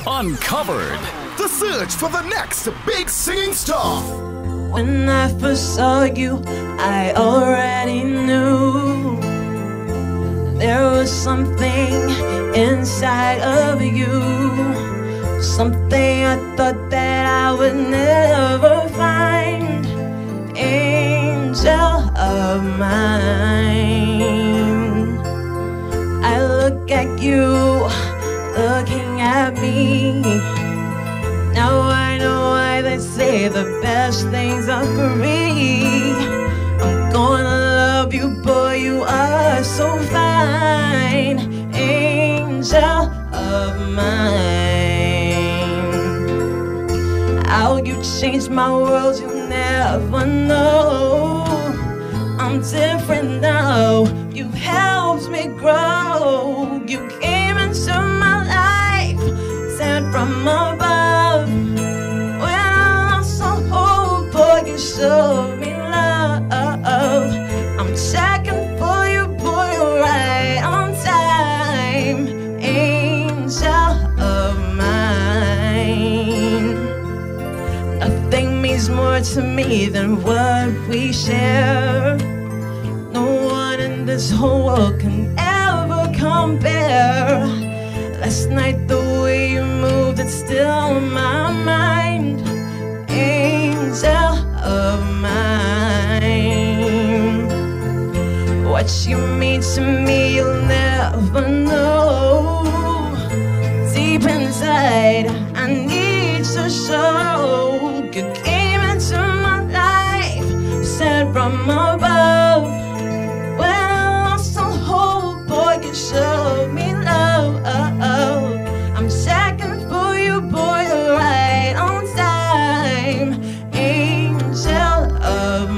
Uncovered. The search for the next big singing star. When I first saw you, I already knew there was something inside of you, something I thought that I would never find. Angel of mine, I look at you, looking at me. Now I know why they say the best things are free. I'm gonna love you, boy, you are so fine. Angel of mine, how you changed my world, you never know. I'm different now, you helped me grow. You came into my life, sent from above. When I lost all hope, boy, you showed me love. I'm checking for you, boy, you're right on time. Angel of mine, nothing means more to me than what we share. No one in this whole world can ever compare. Last night the way you moved, it's still on my mind. Angel of mine, what you mean to me you'll never know. Deep inside I need to show. You came into my life, sent from above. When I lost all hope, boy, you showed me love. I'm checking for you, boy, you're right on time. Angel of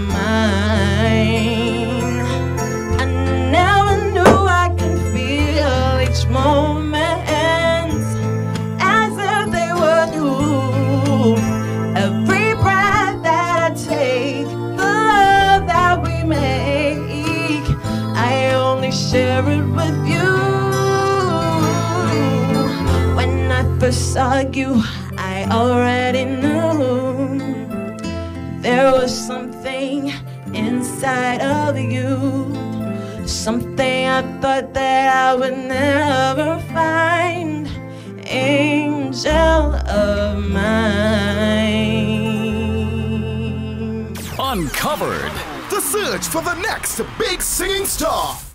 mine, I never knew I could feel each moment as if they were new. Every breath that I take, the love that we make, I only share it with you. When I first saw you, I already knew there was something inside of you, something I thought that I would never find. Angel of mine. Uncovered. The search for the next big singing star.